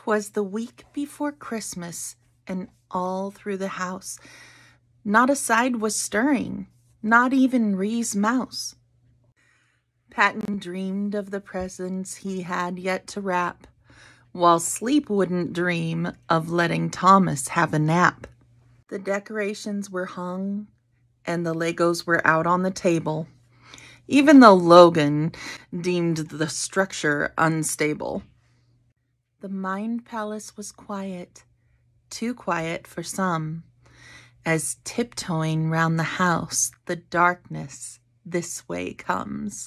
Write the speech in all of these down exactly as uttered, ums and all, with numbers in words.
'Twas the week before Christmas, and all through the house not a side was stirring, not even Ree's mouse. Patton dreamed of the presents he had yet to wrap, while Sleep wouldn't dream of letting Thomas have a nap. The decorations were hung, and the Legos were out on the table, even though Logan deemed the structure unstable. The Mind Palace was quiet, too quiet for some, as tiptoeing round the house the darkness this way comes.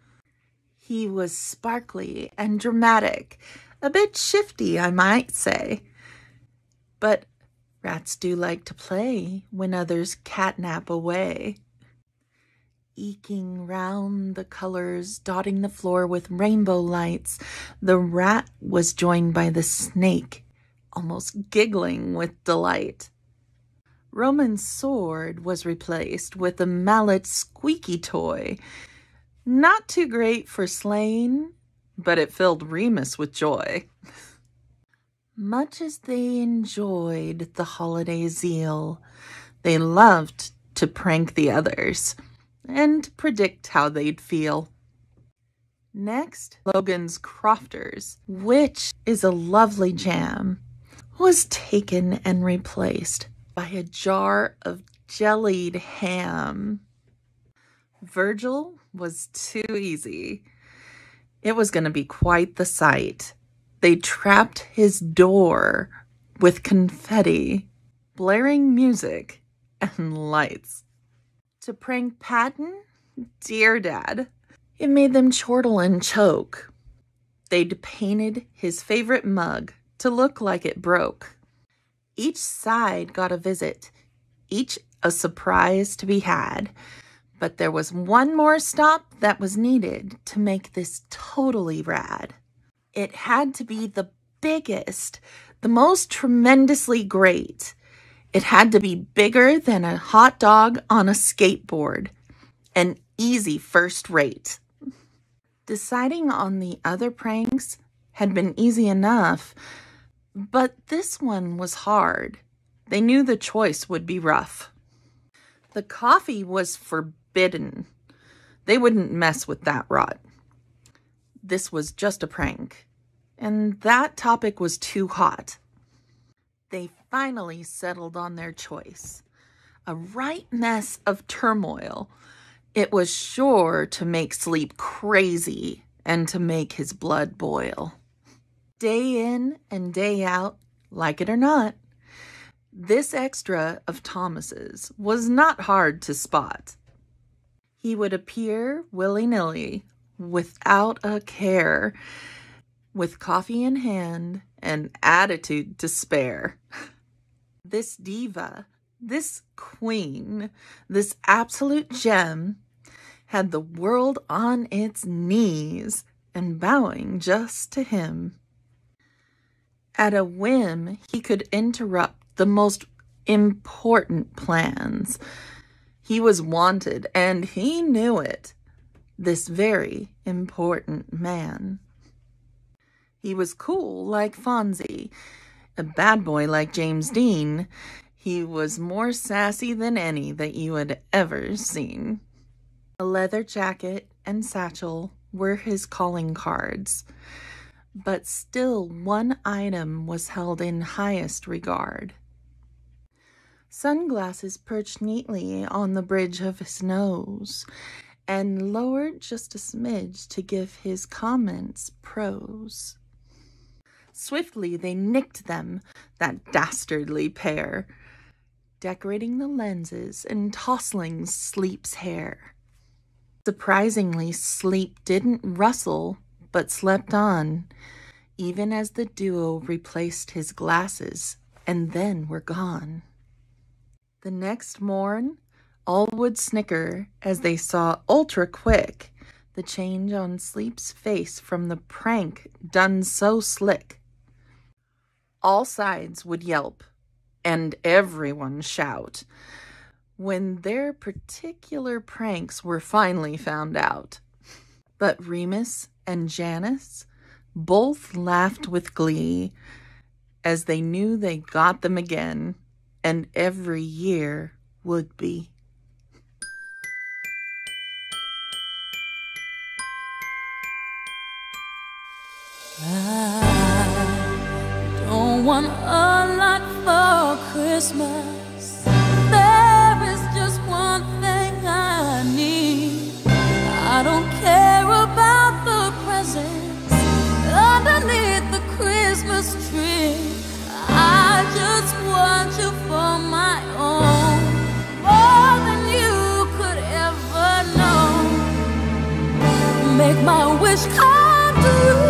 He was sparkly and dramatic, a bit shifty, I might say. But rats do like to play when others catnap away. Eking round the colors, dotting the floor with rainbow lights, the rat was joined by the snake, almost giggling with delight. Roman's sword was replaced with a mallet squeaky toy, not too great for slaying, but it filled Remus with joy. Much as they enjoyed the holiday zeal, they loved to prank the others and predict how they'd feel. Next, Logan's Crofters, which is a lovely jam, was taken and replaced by a jar of jellied ham. Virgil was too easy. It was going to be quite the sight. They trapped his door with confetti, blaring music, and lights. To prank Patton, dear Dad, it made them chortle and choke. They'd painted his favorite mug to look like it broke. Each side got a visit, each a surprise to be had. But there was one more stop that was needed to make this totally rad. It had to be the biggest, the most tremendously great. It had to be bigger than a hot dog on a skateboard, an easy first rate. Deciding on the other pranks had been easy enough, but this one was hard. They knew the choice would be rough. The coffee was forbidden. They wouldn't mess with that rot. This was just a prank, and that topic was too hot. They finally settled on their choice. A right mess of turmoil. It was sure to make Sleep crazy and to make his blood boil. Day in and day out, like it or not, this extra of Thomas's was not hard to spot. He would appear willy-nilly, without a care, with coffee in hand and attitude to spare. This diva, this queen, this absolute gem had the world on its knees and bowing just to him. At a whim, he could interrupt the most important plans. He was wanted, and he knew it. This very important man. He was cool like Fonzie, a bad boy like James Dean. He was more sassy than any that you had ever seen. A leather jacket and satchel were his calling cards, but still one item was held in highest regard. Sunglasses perched neatly on the bridge of his nose and lowered just a smidge to give his comments prose. Swiftly they nicked them, that dastardly pair, decorating the lenses and tousling Sleep's hair. Surprisingly, Sleep didn't rustle, but slept on, even as the duo replaced his glasses and then were gone. The next morn, all would snicker as they saw ultra quick the change on Sleep's face from the prank done so slick. All sides would yelp and everyone shout when their particular pranks were finally found out. But Remus and Janice both laughed with glee as they knew they got them again, and every year would be. I don't want a lot for Christmas. There is just one thing I need. I don't care about the presents underneath the Christmas tree. I just want you for my own, more than you could ever know. Make my wish come true.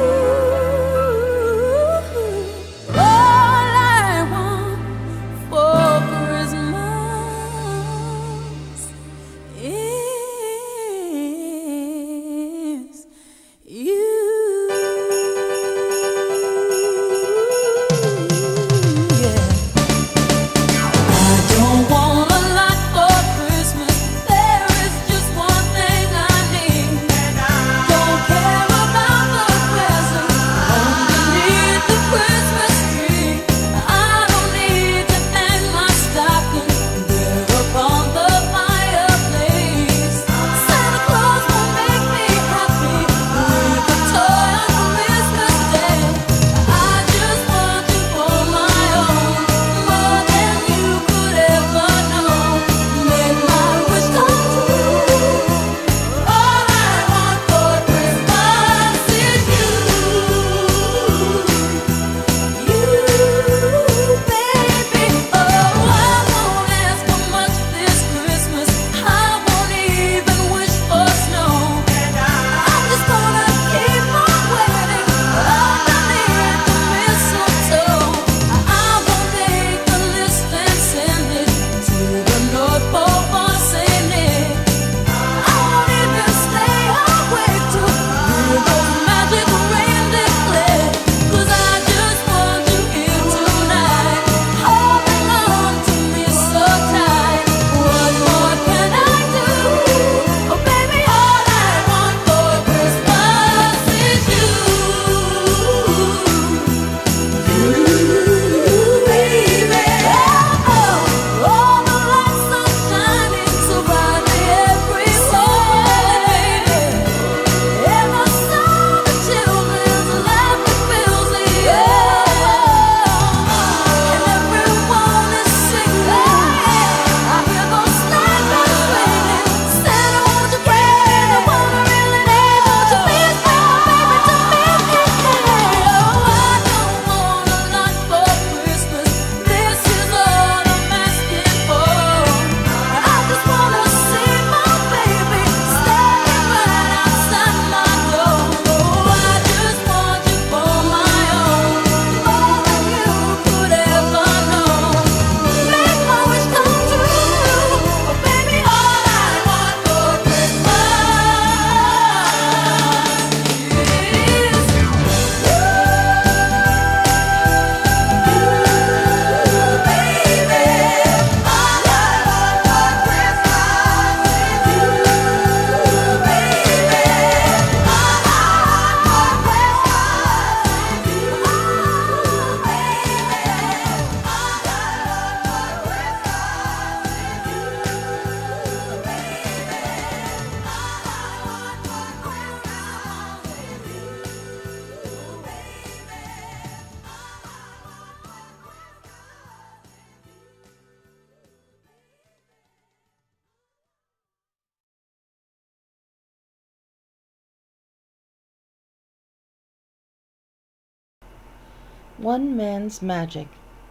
One man's magic.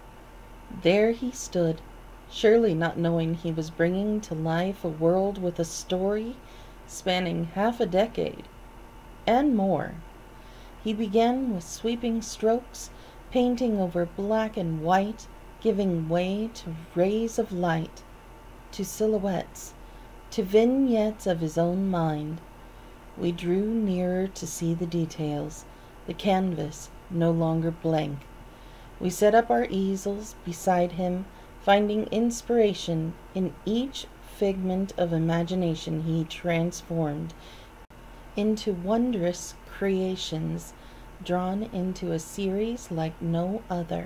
There he stood, surely not knowing he was bringing to life a world with a story spanning half a decade, and more. He began with sweeping strokes, painting over black and white, giving way to rays of light, to silhouettes, to vignettes of his own mind. We drew nearer to see the details, the canvas no longer blank. We set up our easels beside him, finding inspiration in each figment of imagination he transformed into wondrous creations drawn into a series like no other.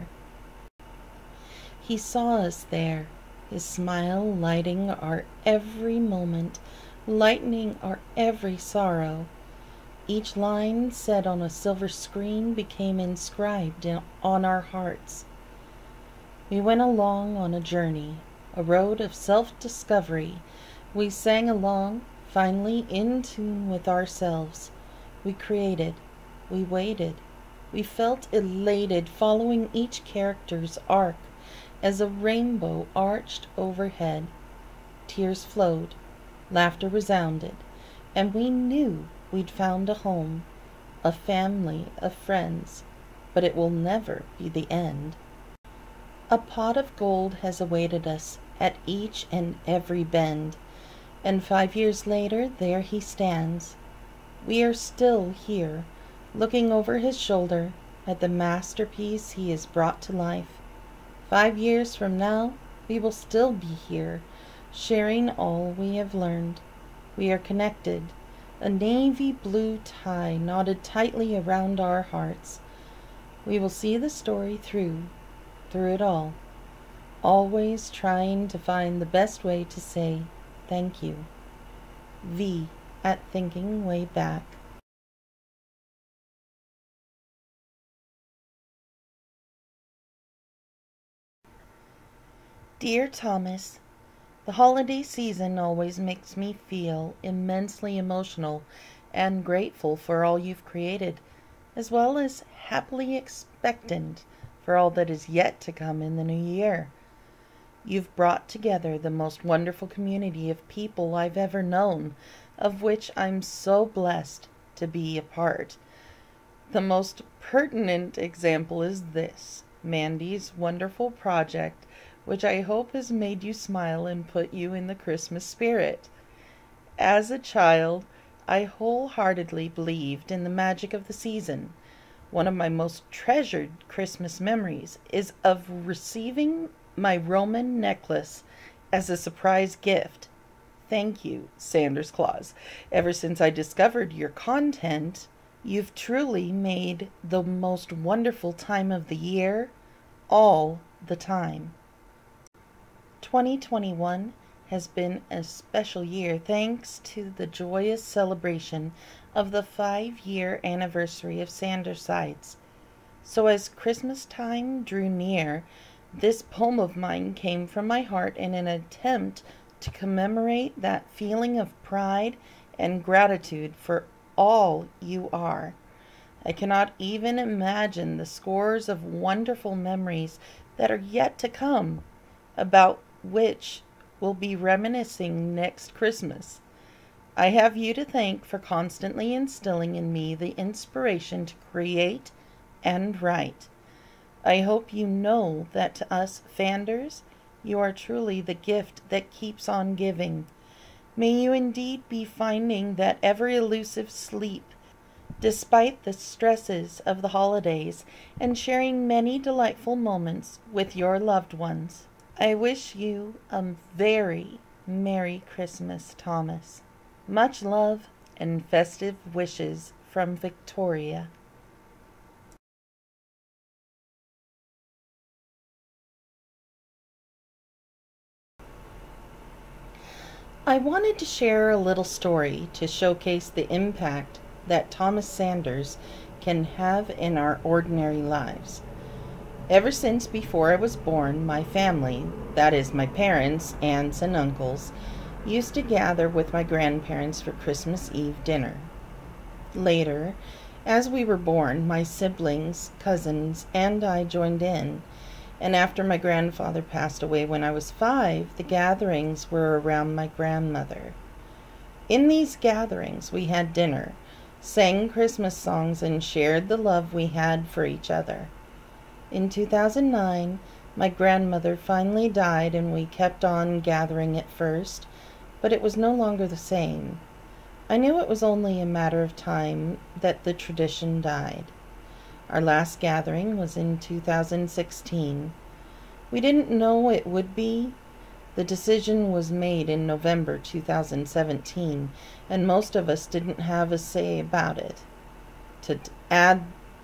He saw us there, his smile lighting our every moment, lightening our every sorrow. Each line said on a silver screen became inscribed in, on our hearts. We went along on a journey, a road of self-discovery. We sang along, finally in tune with ourselves. We created, we waited, we felt elated following each character's arc as a rainbow arched overhead. Tears flowed, laughter resounded, and we knew we'd found a home, a family of friends, but it will never be the end. A pot of gold has awaited us at each and every bend, and five years later there he stands. We are still here, looking over his shoulder at the masterpiece he has brought to life. Five years from now, we will still be here, sharing all we have learned. We are connected, a navy blue tie knotted tightly around our hearts. We will see the story through, through it all, always trying to find the best way to say thank you. V at Thinking Way Back. Dear Thomas, the holiday season always makes me feel immensely emotional and grateful for all you've created, as well as happily expectant for all that is yet to come in the new year. You've brought together the most wonderful community of people I've ever known, of which I'm so blessed to be a part. The most pertinent example is this, Mandie's wonderful project, which I hope has made you smile and put you in the Christmas spirit. As a child, I wholeheartedly believed in the magic of the season. One of my most treasured Christmas memories is of receiving my Roman necklace as a surprise gift. Thank you, Sanders Claus. Ever since I discovered your content, you've truly made the most wonderful time of the year, all the time. twenty twenty-one has been a special year thanks to the joyous celebration of the five-year anniversary of Sandersides. So as Christmas time drew near, this poem of mine came from my heart in an attempt to commemorate that feeling of pride and gratitude for all you are. I cannot even imagine the scores of wonderful memories that are yet to come, about which we'll be reminiscing next Christmas. I have you to thank for constantly instilling in me the inspiration to create and write. I hope you know that to us Fanders, you are truly the gift that keeps on giving. May you indeed be finding that ever elusive sleep, despite the stresses of the holidays, and sharing many delightful moments with your loved ones. I wish you a very Merry Christmas, Thomas. Much love and festive wishes from Victoria. I wanted to share a little story to showcase the impact that Thomas Sanders can have in our ordinary lives. Ever since before I was born, my family, that is my parents, aunts, and uncles, used to gather with my grandparents for Christmas Eve dinner. Later, as we were born, my siblings, cousins, and I joined in, and after my grandfather passed away when I was five, the gatherings were around my grandmother. In these gatherings, we had dinner, sang Christmas songs, and shared the love we had for each other. In two thousand nine, my grandmother finally died, and we kept on gathering at first, but it was no longer the same. I knew it was only a matter of time that the tradition died. Our last gathering was in two thousand sixteen. We didn't know it would be. The decision was made in November two thousand seventeen, and most of us didn't have a say about it. To add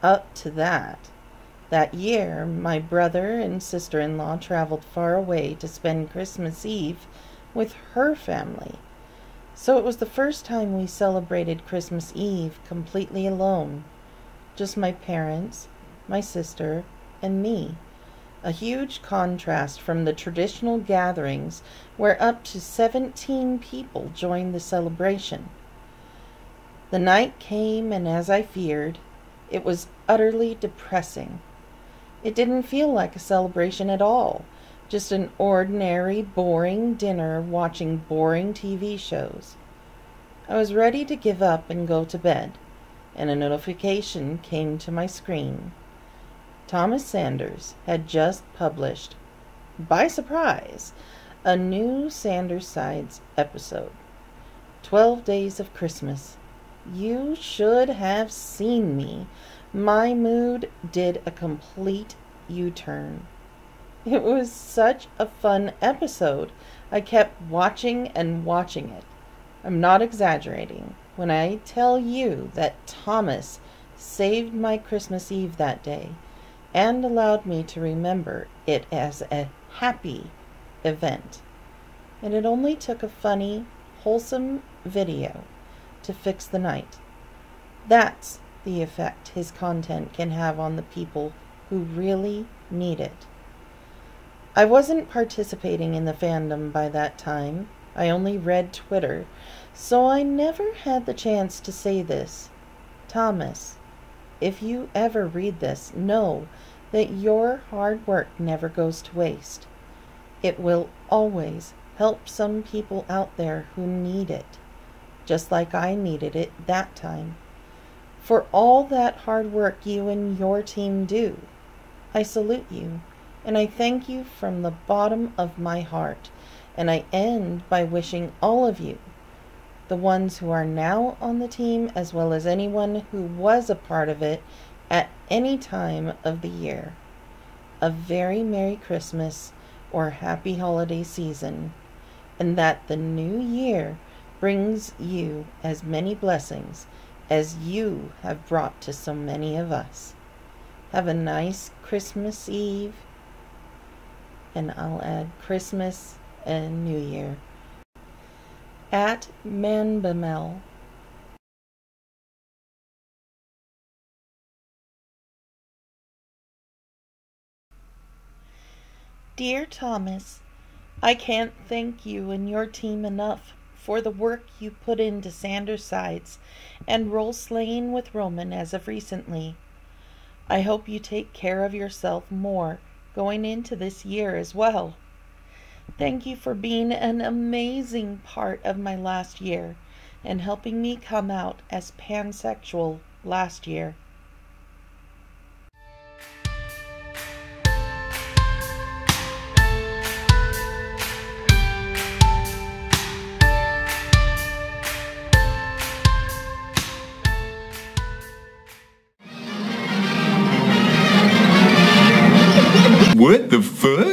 up to that. That year, my brother and sister-in-law traveled far away to spend Christmas Eve with her family. So it was the first time we celebrated Christmas Eve completely alone. Just my parents, my sister, and me. A huge contrast from the traditional gatherings where up to seventeen people joined the celebration. The night came, and as I feared, it was utterly depressing. It didn't feel like a celebration at all, just an ordinary, boring dinner watching boring T V shows. I was ready to give up and go to bed, and a notification came to my screen. Thomas Sanders had just published, by surprise, a new Sanders Sides episode. Twelve Days of Christmas. You should have seen me. My mood did a complete U-turn. It was such a fun episode. I kept watching and watching it. I'm not exaggerating when I tell you that Thomas saved my Christmas Eve that day and allowed me to remember it as a happy event. And it only took a funny, wholesome video to fix the night. That's the effect his content can have on the people who really need it. I wasn't participating in the fandom by that time. I only read Twitter, so I never had the chance to say this. Thomas, if you ever read this, know that your hard work never goes to waste. It will always help some people out there who need it, just like I needed it that time. For all that hard work you and your team do, I salute you, and I thank you from the bottom of my heart. And I end by wishing all of you, the ones who are now on the team as well as anyone who was a part of it at any time of the year, a very Merry Christmas or Happy Holiday Season, and that the new year brings you as many blessings as you have brought to so many of us. Have a nice Christmas Eve, and I'll add Christmas and New Year. At Mandie. Dear Thomas, I can't thank you and your team enough for the work you put into Sanders Sides and role slaying with Roman as of recently. I hope you take care of yourself more going into this year as well. Thank you for being an amazing part of my last year and helping me come out as pansexual last year. What the fuck?